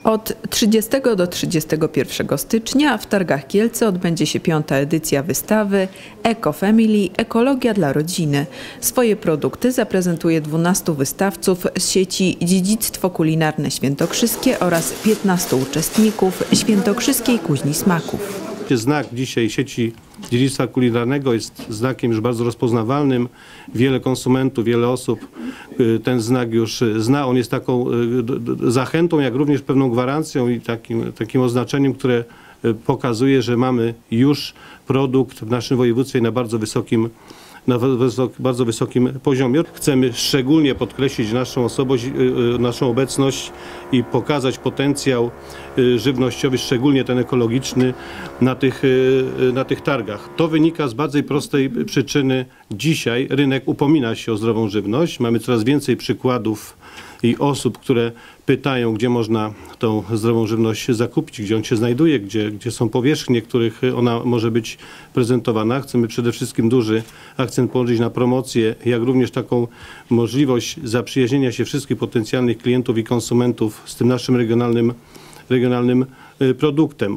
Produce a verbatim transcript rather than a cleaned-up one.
Od trzydziestego do trzydziestego pierwszego stycznia w Targach Kielce odbędzie się piąta edycja wystawy Eco-Family – Ekologia dla rodziny. Swoje produkty zaprezentuje dwunastu wystawców z sieci Dziedzictwo Kulinarne Świętokrzyskie oraz piętnastu uczestników Świętokrzyskiej Kuźni Smaków. Znak dzisiaj sieci dziedzictwa kulinarnego jest znakiem już bardzo rozpoznawalnym. Wiele konsumentów, wiele osób ten znak już zna. On jest taką zachętą, jak również pewną gwarancją i takim, takim oznaczeniem, które pokazuje, że mamy już produkt w naszym województwie na bardzo wysokim na bardzo wysokim poziomie. Chcemy szczególnie podkreślić naszą osobowość, naszą obecność i pokazać potencjał żywnościowy, szczególnie ten ekologiczny na tych, na tych targach. To wynika z bardzo prostej przyczyny. Dzisiaj rynek upomina się o zdrową żywność. Mamy coraz więcej przykładów i osób, które pytają, gdzie można tą zdrową żywność zakupić, gdzie on się znajduje, gdzie, gdzie są powierzchnie, których ona może być prezentowana. Chcemy przede wszystkim duży akcent położyć na promocję, jak również taką możliwość zaprzyjaźnienia się wszystkich potencjalnych klientów i konsumentów z tym naszym regionalnym, regionalnym produktem.